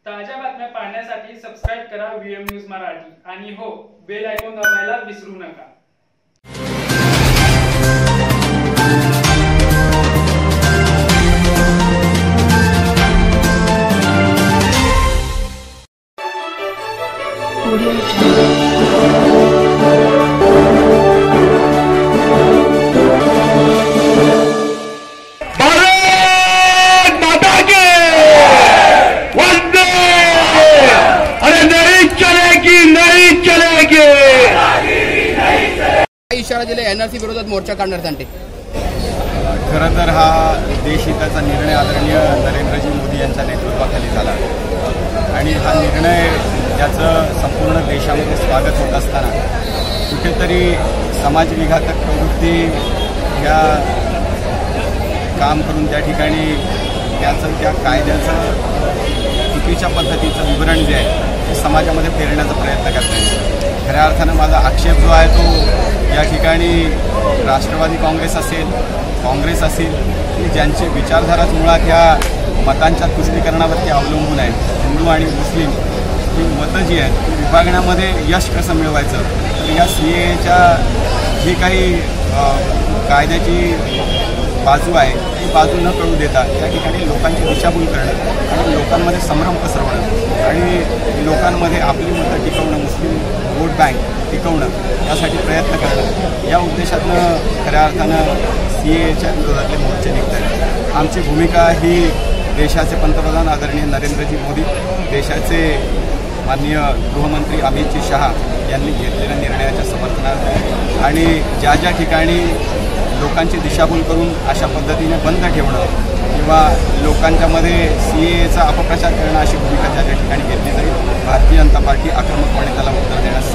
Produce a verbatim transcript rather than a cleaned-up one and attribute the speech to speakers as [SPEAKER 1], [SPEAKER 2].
[SPEAKER 1] ताज्या बातम्या पाहण्यासाठी सबस्क्राइब करा व्हीएम न्यूज मराठी आणि हो बेल आयकॉन दाबायला विसरू नका।
[SPEAKER 2] इशारा दिला एनआरसी विरोधात मोर्चा काढण्यासाठी।
[SPEAKER 3] खरं तर हा देशहिताचा निर्णय आदरणीय नरेंद्रजी मोदी यांच्या नेतृत्वाखाली झाला आणि हा निर्णय त्याचं संपूर्ण देशामध्ये स्वागत होत असताना कुठेतरी समाजविघातक प्रवृत्ती ह्या काम करून त्या ठिकाणी त्याचं त्या कायद्याचं चुकीच्या पद्धतीचं विवरण जे आहे ते समाजामध्ये पेरण्याचा प्रयत्न करतात। खऱ्या अर्थानं माझा आक्षेप जो आहे तो या ठिकाणी राष्ट्रवादी काँग्रेस असेल, काँग्रेस असेल की ज्यांची विचारधाराच मुळात ह्या मतांच्या तुष्टीकरणावरती अवलंबून आहे। हिंदू आणि मुस्लिम ही मतं जी आहेत ती विभागण्यामध्ये यश कसं मिळवायचं, तर या सी एच्या जी काही कायद्याची बाजू आहे ती बाजू न कळू देता त्या ठिकाणी लोकांची दिशाभूल करणं आणि लोकांमध्ये संभ्रम पसरवणं आणि लोकांमध्ये आपली मतं टिकवणं, मुस्लिम वोट बँक टिकवणं यासाठी प्रयत्न करणं, या उद्देशातनं खऱ्या अर्थानं सी एच्या विरोधातले मोर्चे निघत आहेत। आमची भूमिका ही देशाचे पंतप्रधान आदरणीय नरेंद्रजी मोदी, देशाचे माननीय गृहमंत्री अमितजी शहा यांनी घेतलेल्या निर्णयाच्या समर्थनार्थ आणि ज्या ज्या ठिकाणी लोकांची दिशाभूल करून अशा पद्धतीने बंद ठेवणं किंवा लोकांच्यामध्ये सी एचा अपप्रचार करणं अशी भूमिका ज्या ज्या ठिकाणी घेतली जाईल भारतीय जनता पार्टी आक्रमकपणे त्याला उत्तर देण्यास